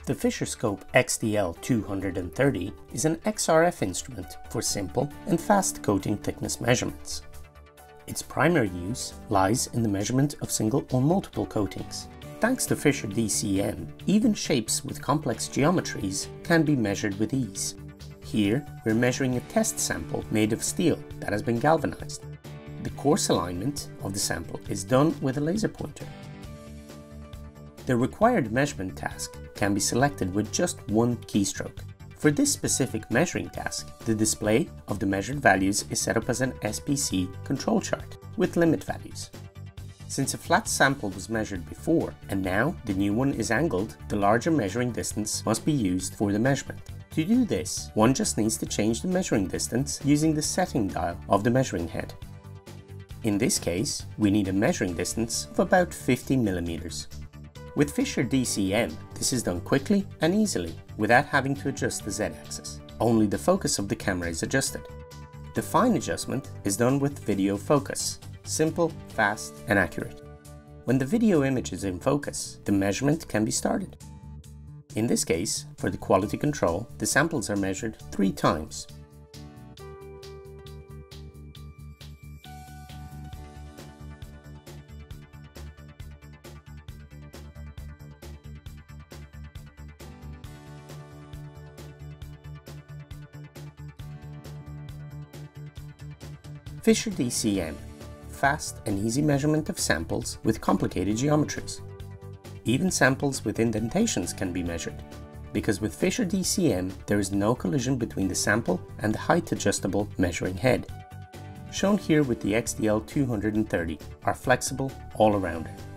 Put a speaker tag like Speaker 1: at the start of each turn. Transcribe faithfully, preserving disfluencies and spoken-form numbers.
Speaker 1: The FISCHERSCOPE X D L two hundred thirty is an X R F instrument for simple and fast coating thickness measurements. Its primary use lies in the measurement of single or multiple coatings. Thanks to Fischer D C M, even shapes with complex geometries can be measured with ease. Here, we're measuring a test sample made of steel that has been galvanized. The coarse alignment of the sample is done with a laser pointer. The required measurement task can be selected with just one keystroke. For this specific measuring task, the display of the measured values is set up as an S P C control chart with limit values. Since a flat sample was measured before and now the new one is angled, the larger measuring distance must be used for the measurement. To do this, one just needs to change the measuring distance using the setting dial of the measuring head. In this case, we need a measuring distance of about fifty millimeters. With Fischer D C M, this is done quickly and easily without having to adjust the Z-axis. Only the focus of the camera is adjusted. The fine adjustment is done with video focus. Simple, fast, and accurate. When the video image is in focus, the measurement can be started. In this case, for the quality control, the samples are measured three times. Fischer D C M. Fast and easy measurement of samples with complicated geometries. Even samples with indentations can be measured, because with Fischer D C M there is no collision between the sample and the height adjustable measuring head. Shown here with the X D L two hundred thirty are flexible all-rounder.